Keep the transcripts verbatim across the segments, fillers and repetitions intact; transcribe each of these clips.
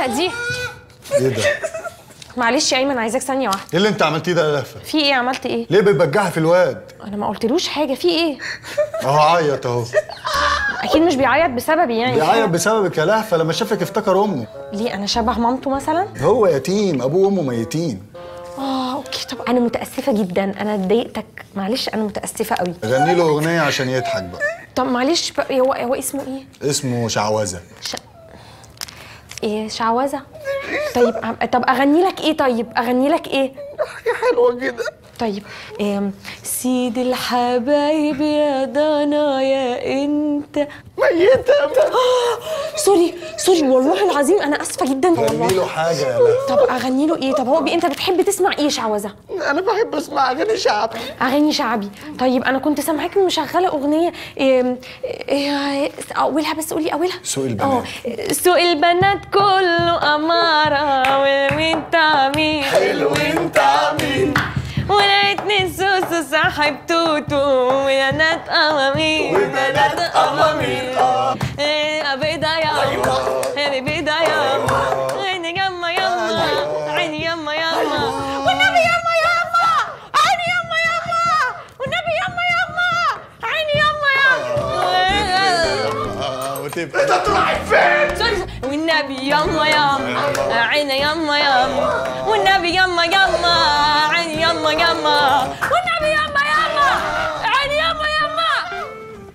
لهفه دي. ايه ده؟ معلش يا ايمن عايزاك ثانيه واحده. ايه اللي انت عملتيه ده يا لهفه؟ في ايه؟ عملت ايه؟ ليه بتبجحي في الواد؟ انا ما قلتلوش حاجه. في ايه؟ اهو عيط اهو. اكيد مش بيعيط بسببي يعني. بيعيط بسببك يا لهفه، لما شافك افتكر امه. ليه؟ انا شبه مامته مثلا؟ هو يتيم، ابوه وامه ميتين. اه اوكي. طب انا متاسفه جدا، انا ضايقتك، معلش انا متاسفه قوي. غني له اغنيه عشان يضحك بقى. طب معلش بقى، هو هو اسمه ايه؟ اسمه شعوذه. ش... ايه شعوذه؟ طيب طب اغني لك ايه؟ طيب اغني لك ايه؟ حاجه حلوه كده. طيب إيه؟ سيد الحبايب يا ضنا يا انت ميته. سوري سوري والله العظيم انا اسفه جدا والله. غني له حاجه يا لهفه. طب اغني له ايه؟ طب هو بي... انت بتحب تسمع ايه شعوذه؟ انا بحب اسمع اغاني شعبي. اغاني شعبي. طيب انا كنت سامعاك مشغله اغنيه إيه... إيه... اولها بس قولي اولها. سوق البنات. سوق البنات كله اماره وانت مين حلو انت مين ولقيتني سوسو صاحب توتو وبنات قوامير وبنات قوامير. اه بيضة ياما بيضة ياما عيني ياما ياما عيني ياما ياما والنبي ياما ياما عيني ياما ياما والنبي ياما ياما عيني ياما ياما. وتبقى انت تروحي فين؟ والنبي ياما ياما عيني ياما ياما والنبي ياما ياما عيني ياما ياما والنبي ياما ياما عيني ياما ياما.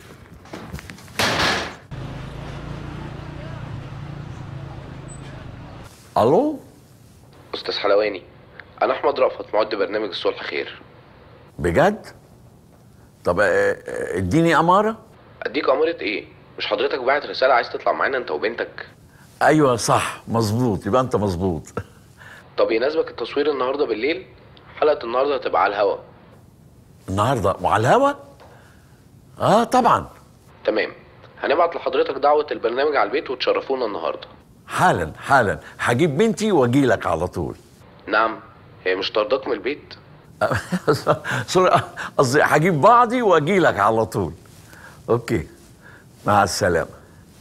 الو استاذ حلواني، انا احمد رأفت معد برنامج الصلح خير. بجد؟ طب اديني اماره. اديك امارة ايه؟ مش حضرتك باعت رساله عايز تطلع معانا انت وبنتك؟ ايوه صح مظبوط، يبقى انت مظبوط. طب يناسبك التصوير النهارده بالليل؟ حلقه النهارده هتبقى على الهوا. النهارده وعلى الهوا؟ اه طبعا. تمام، هنبعت لحضرتك دعوه البرنامج على البيت وتشرفونا النهارده. حالا حالا هجيب بنتي واجي لك على طول. نعم، هي مش طرداك من البيت؟ سوري، قصدي هجيب بعضي واجي لك على طول. اوكي مع السلامه.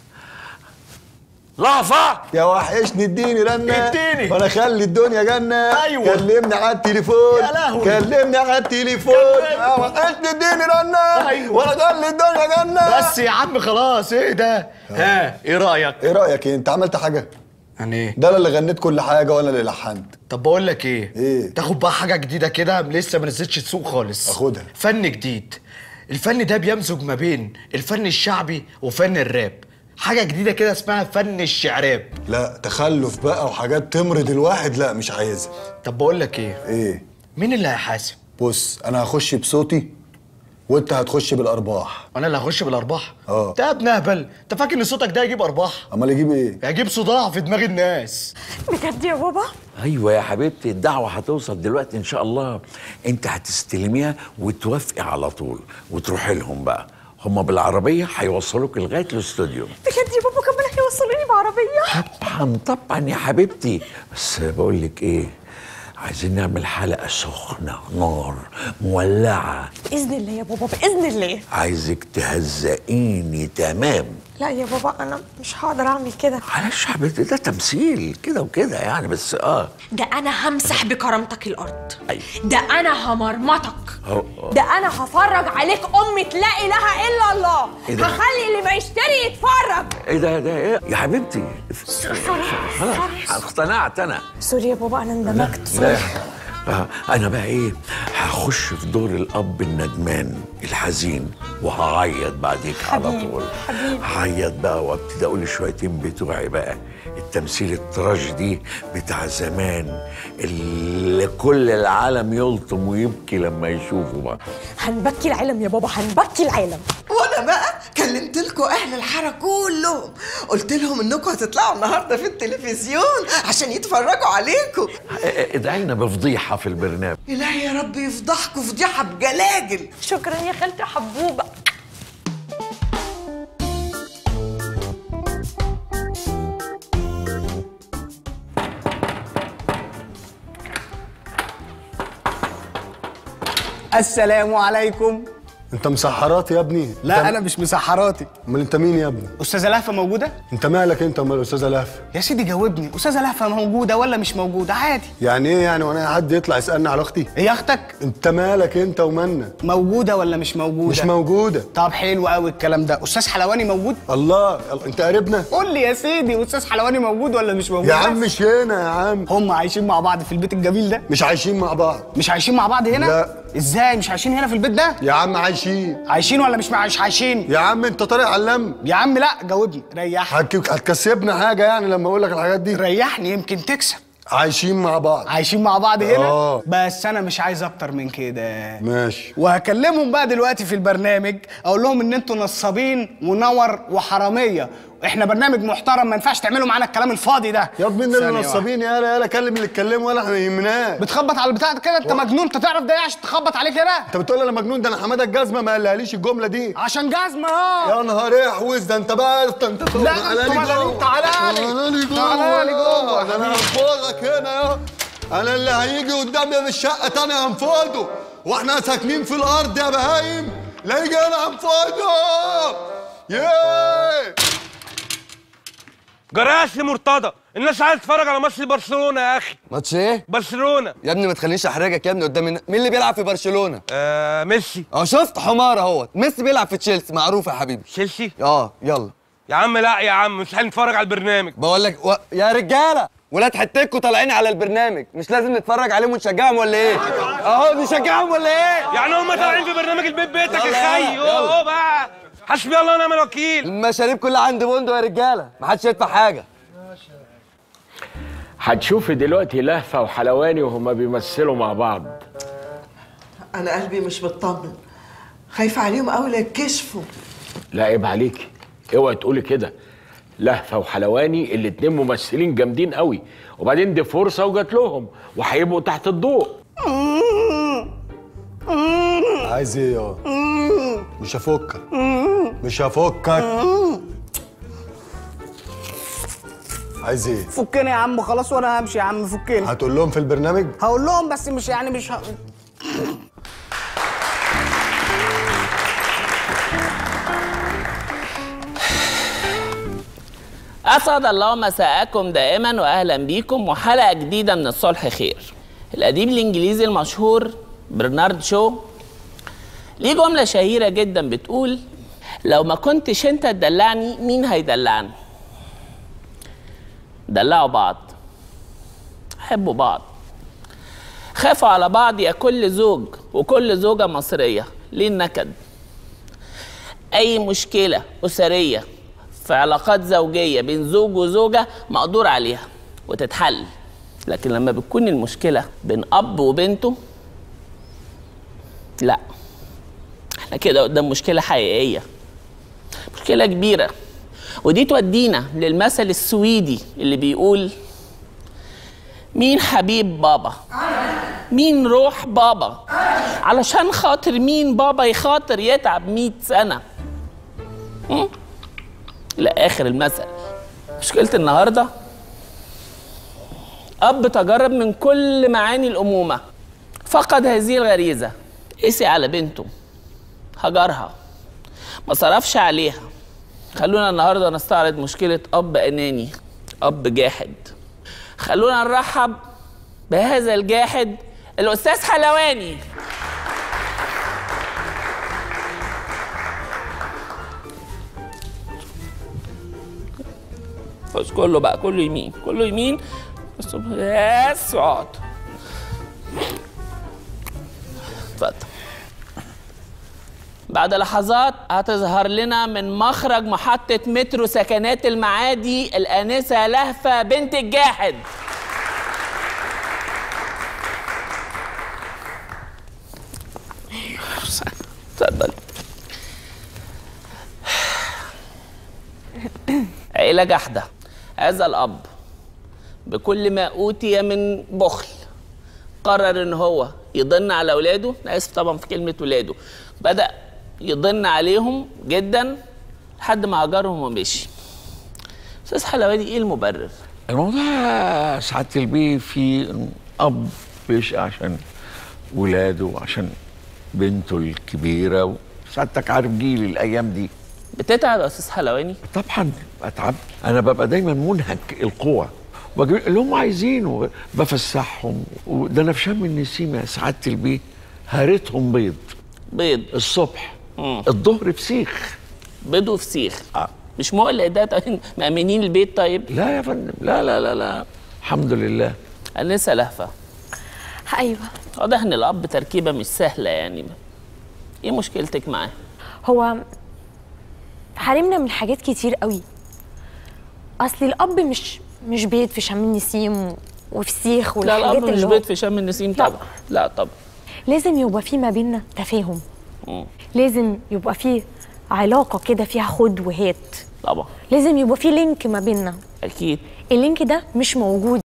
لحظة يا وحشني اديني رنة. اديني وانا اخلي الدنيا جنة. ايوه كلمني على التليفون. يا لهوي كلمني على التليفون. يا وحشني اديني رنة. ايوه وانا اخلي الدنيا جنة. بس يا عم خلاص، ايه ده؟ ها ايه رأيك؟ ايه رأيك ايه؟ انت عملت حاجة؟ يعني ايه؟ ده انا اللي غنيت كل حاجة وانا اللي لحنت. طب بقول لك ايه؟ ايه؟ تاخد بقى حاجة جديدة كده لسه ما نزلتش السوق خالص. اخدها. فن جديد. الفن ده بيمزج ما بين الفن الشعبي وفن الراب. حاجة جديدة كده اسمها فن الشعراب. لا تخلف بقى وحاجات تمرض الواحد، لا مش عايزها. طب بقول لك ايه؟ ايه؟ مين اللي هيحاسب؟ بص انا هخش بصوتي وانت هتخش بالارباح. وانا اللي هخش بالارباح؟ اه. انت يا ابن اهبل، انت فاكر ان صوتك ده يجيب ارباح؟ امال يجيب ايه؟ هيجيب صداع في دماغ الناس. بجد يا بابا؟ ايوه يا حبيبتي، الدعوه هتوصل دلوقتي ان شاء الله. انت هتستلميها وتوافقي على طول وتروحي لهم بقى. هما بالعربيه هيوصلوك لغايه الاستوديو. بجد يا بابا كمان هيوصلوني بعربيه؟ طبعا طبعا يا حبيبتي. بس بقول لك ايه، عايزين نعمل حلقه سخنه نار مولعه. باذن الله يا بابا باذن الله. عايزك تهزقيني تمام. لا يا بابا انا مش هقدر اعمل كده. معلش يا حبيبتي، ده تمثيل كده وكده يعني، بس اه ده انا همسح بكرامتك الارض. أيوة. ده انا همرمطك. أوه. أوه. ده انا هفرج عليك امة لا اله الا الله. إيه ده؟ هخلي اللي ما يشتري يتفرج. ايه ده ده ايه يا حبيبتي؟ خلاص اقتنعت انا. سوري يا بابا انا اندمجت. لا آه، انا بقى ايه، هخش في دور الاب الندمان الحزين وهعيط بعديك على طول. هعيط بقى وابتدي اقول الشويتين بتوعي بقى، التمثيل التراجيدي بتاع زمان اللي كل العالم يلطم ويبكي لما يشوفه بقى. هنبكي العالم يا بابا، هنبكي العالم. وانا بقى كلمت لكم اهل الحاره كلهم، قلت لهم انكم هتطلعوا النهارده في التلفزيون عشان يتفرجوا عليكم. ادعي لنا بفضيحه في البرنامج. الهي يا رب يفضحكم فضيحه بجلاجل. شكرا يا خالتي حبوبه. السلام عليكم. انت مسحراتي يا ابني؟ لا انت... انا مش مسحراتي. امال انت مين يا ابني؟ استاذه لهفه موجوده؟ انت مالك انت ومال الاستاذه لهفه؟ يا سيدي جاوبني، استاذه لهفه موجوده ولا مش موجوده؟ عادي. يعني ايه يعني وانا حد يطلع يسالني على اختي؟ هي اختك؟ انت مالك انت ومالنا؟ موجوده ولا مش موجوده؟ مش موجوده. طب حلو قوي الكلام ده. استاذ حلواني موجود؟ الله، انت قريبنا؟ قول لي يا سيدي، استاذ حلواني موجود ولا مش موجود؟ يا عم مش هنا يا عم. هم عايشين مع بعض في البيت الجميل ده؟ مش عايشين مع بعض. مش عايشين مع بعض هنا؟ لا. ازاي مش عايشين هنا في البيت ده؟ يا عم عايشين. عايشين ولا مش مش عايشين؟ يا عم انت طارق علام. يا عم لا جاوبني، ريحني. هتكسبنا حاجه يعني لما اقول لك الحاجات دي؟ ريحني يمكن تكسب. عايشين مع بعض. عايشين مع بعض هنا؟ اه. بس انا مش عايز اكتر من كده. ماشي. وهكلمهم بقى دلوقتي في البرنامج، اقول لهم ان انتوا نصابين ونور وحراميه، احنا برنامج محترم ما ينفعش تعملوا معانا الكلام الفاضي ده. يا ابني اللي نصابين، يالا يالا كلم اللي اتكلموا ولا احنا ما يهمناش. بتخبط على البتاع ده كده؟ انت مجنون؟ انت تعرف ده ايه عشان تخبط عليه كده؟ انت بتقول انا مجنون؟ ده انا حماده الجزمه ما قالهاليش الجمله دي. عشان جزمه اه. يا نهار احوز، ده انت بقى انت انت لا تعالى لي جوه، تعالى لي تعالى لي جوه. ده انا هنفضك هنا يا انا اللي هيجي قدامي في الشقه تاني هنفضه، واحنا ساكنين في الارض يا بهايم، لا يجي انا هنفضه. ياه جراش مرتضى، الناس عايزه تتفرج على ماتش برشلونه يا اخي. ماتش ايه؟ برشلونه يا ابني ما تخلينيش احرجك يا ابني قدام الناس. مين اللي بيلعب في برشلونه؟ آه ميسي. اه شفت حمار اهوت، ميسي بيلعب في تشيلسي، معروف يا حبيبي. تشيلسي؟ اه يلا يا عم لا يا عم مش هنتفرج على البرنامج. بقول لك و... يا رجاله ولاد حتتكوا طالعين على البرنامج، مش لازم نتفرج عليهم ونشجعهم ولا ايه؟ اهو نشجعهم ولا ايه؟ يعني هم طالعين في برنامج البيت بيتك يا خي. اوه بقى حسبي الله ونعم الوكيل. المشاريب كلها عند بوندو يا رجاله، ما حدش يدفع حاجه. هتشوفي دلوقتي لهفه وحلواني وهما بيمثلوا مع بعض. انا قلبي مش مطمن، خايفه عليهم قوي لا يتكشفوا. لا عيب عليكي، اوعي تقولي كده. لهفه وحلواني الاتنين ممثلين جامدين قوي، وبعدين دي فرصه وجات لهم وهيبقوا تحت الضوء. عايز ايه يا؟ مش هفكك مش هفكك. عايز ايه؟ فكني يا عم خلاص وانا همشي يا عم، فكني. هتقول لهم في البرنامج؟ هقول لهم بس مش يعني مش ه... أسعد الله مساءكم دائما وأهلا بيكم وحلقة جديدة من الصلح خير. الأديب الإنجليزي المشهور برنارد شو ليه جملة شهيرة جدا بتقول: لو ما كنتش أنت تدلعني مين هيدلعني؟ دلعوا بعض، حبوا بعض، خافوا على بعض يا كل زوج وكل زوجة مصرية. ليه النكد؟ أي مشكلة أسرية في علاقات زوجية بين زوج وزوجة مقدور عليها وتتحل، لكن لما بتكون المشكلة بين أب وبنته لا، احنا كده قدام مشكلة حقيقية، مشكلة كبيرة. ودي تودينا للمثل السويدي اللي بيقول: مين حبيب بابا؟ مين روح بابا؟ علشان خاطر مين بابا يخاطر يتعب مئة سنة؟ م? إلى آخر المثل. مشكلة النهاردة أب تجرب من كل معاني الأمومة، فقد هذه الغريزة، قسي على بنته، هجرها، ما صرفش عليها. خلونا النهاردة نستعرض مشكلة أب أناني، أب جاحد. خلونا نرحب بهذا الجاحد الأستاذ حلواني. بس كله بقى كله يمين، كله يمين. بس بس اقعد. اتفضل. بعد لحظات هتظهر لنا من مخرج محطة مترو سكنات المعادي الآنسة لهفة بنت الجاحد. اتفضلي. عيلة جحدة. هذا الأب بكل ما أوتي من بخل قرر إن هو يضن على أولاده، أنا آسف طبعا في كلمة ولاده، بدأ يضن عليهم جدا لحد ما هجرهم ومشي. أستاذ حلواني إيه المبرر؟ الموضوع سعادة البيه في أب بيشقى عشان ولاده وعشان بنته الكبيرة سعادتك عارف جيلي الايام دي. بتتعب يا استاذ حلواني؟ طبعا اتعب، انا ببقى دايما منهك القوى، بجيب اللي هم عايزينه بفسحهم. وده انا في شم النسيم يا سعاده البيه هارتهم بيض بيض الصبح، مم. الظهر فسيخ. بيض وفسيخ آه. مش مقلق ده؟ طيب مأمنين البيت؟ طيب لا يا فندم، لا لا لا لا الحمد لله. أنسة لهفة، ايوه واضح ان الاب تركيبه مش سهله يعني. ايه مشكلتك معاه؟ هو حارمنا من حاجات كتير قوي. اصل الاب مش مش بيت في شم النسيم وفسيخ لا والحاجات الاب مش اللي بيت هو في شم النسيم لا. طبعا. لا طبعا لازم يبقى في ما بيننا تفاهم. مم. لازم يبقى في علاقه كده فيها خد وهات. طبعا لازم يبقى في لينك ما بيننا. اكيد اللينك ده مش موجود.